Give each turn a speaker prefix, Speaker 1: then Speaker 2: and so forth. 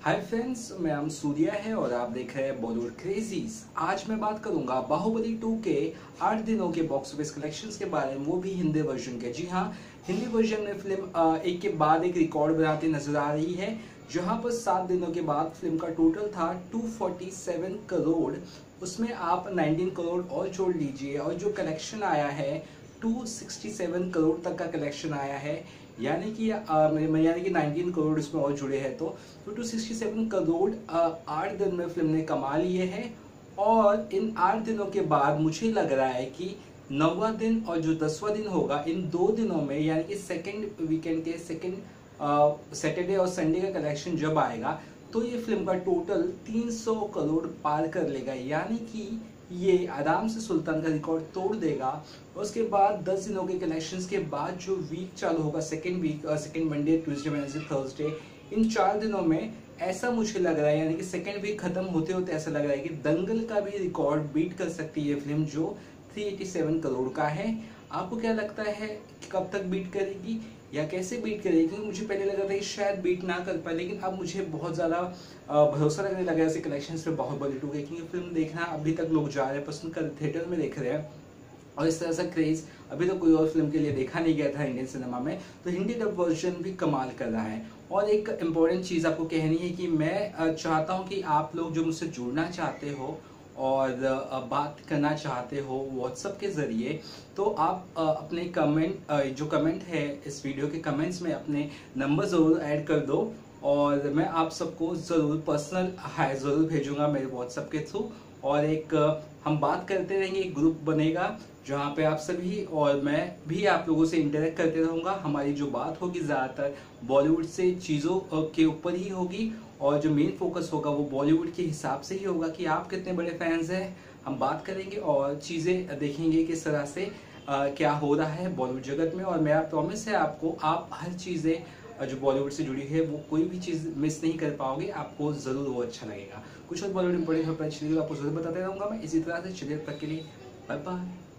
Speaker 1: Hi friends, मैं नाम सूर्या है और आप देख रहे हैं बॉलीवुड क्रेजीज। आज मैं बात करूंगा बाहुबली 2 के 8 दिनों के बॉक्स ऑफिस कलेक्शंस के बारे में, वो भी हिंदी वर्जन के। जी हाँ, हिंदी वर्जन में फिल्म एक के बाद एक रिकॉर्ड बनाती नजर आ रही है। जहां पर 7 दिनों के बाद फिल्म का टोटल था 247 करोड़। उसमें आप 19 करोड़ और जोड़ लीजिए और जो कलेक्शन आया है 267 करोड़ तक का कलेक्शन आया है। यानी कि 19 करोड़ इसमें और जुड़े हैं तो 267 करोड़ 8 दिन में फिल्म ने कमा लिए हैं। और इन 8 दिनों के बाद मुझे लग रहा है कि 9वां दिन और जो 10वां दिन होगा, इन 2 दिनों में यानी कि सेकेंड वीकेंड के सेकेंड सैटरडे और संडे का कलेक्शन जब आएगा तो ये फिल्म का टोटल 300 करोड़ पार कर लेगा। यानी कि ये आराम से सुल्तान का रिकॉर्ड तोड़ देगा। उसके बाद 10 दिनों के कलेक्शंस के बाद जो वीक चालू होगा, second Monday, Tuesday, Wednesday, Thursday, इन 4 दिनों में ऐसा मुझे लग रहा है, यानी कि सेकेंड वीक खत्म होते होते ऐसा लग रहा है कि दंगल का भी रिकॉर्ड बीट कर सकती है फिल्म, जो 387 करोड़ का है। आपको क्या लगता है कि कब तक बीट करेगी या कैसे बीट करेगी? मुझे पहले लगा था कि शायद बीट ना कर पाए, लेकिन अब मुझे बहुत ज़्यादा भरोसा लगने लगा ऐसे कलेक्शंस पे बाहुबली 2 के, क्योंकि फिल्म देखना अभी तक लोग जा रहे हैं, पसंद कर थिएटर में देख रहे हैं। और इस तरह से क्रेज अभी तो कोई और फिल्म के लिए देखा नहीं गया था इंडियन सिनेमा में। तो हिंदी डब वर्जन भी कमाल कर रहा है। और एक इम्पोर्टेंट चीज़ आपको कहनी है कि मैं चाहता हूँ कि आप लोग जो मुझसे जुड़ना चाहते हो और बात करना चाहते हो व्हाट्सएप के ज़रिए, तो आप अपने जो कमेंट है इस वीडियो के कमेंट्स में अपने नंबर ज़रूर ऐड कर दो। और मैं आप सबको ज़रूर पर्सनल हाय ज़रूर भेजूंगा मेरे व्हाट्सएप के थ्रू। और एक हम बात करते रहेंगे, एक ग्रुप बनेगा जहाँ पे आप सभी और मैं भी आप लोगों से इंटरेक्ट करते रहूँगा। हमारी जो बात होगी ज़्यादातर बॉलीवुड से चीज़ों के ऊपर ही होगी और जो मेन फोकस होगा वो बॉलीवुड के हिसाब से ही होगा कि आप कितने बड़े फैंस हैं। हम बात करेंगे और चीज़ें देखेंगे किस तरह से क्या हो रहा है बॉलीवुड जगत में। और मेरा प्रॉमिस है आपको, आप हर चीज़ें जो बॉलीवुड से जुड़ी है वो कोई भी चीज़ मिस नहीं कर पाओगे, आपको ज़रूर वो अच्छा लगेगा। कुछ और बॉलीवुड इंपॉर्टेंट खबर आपको ज़रूर बताते रहूँगा मैं इसी तरह से। चलिए, तब तक के लिए बाय बाय।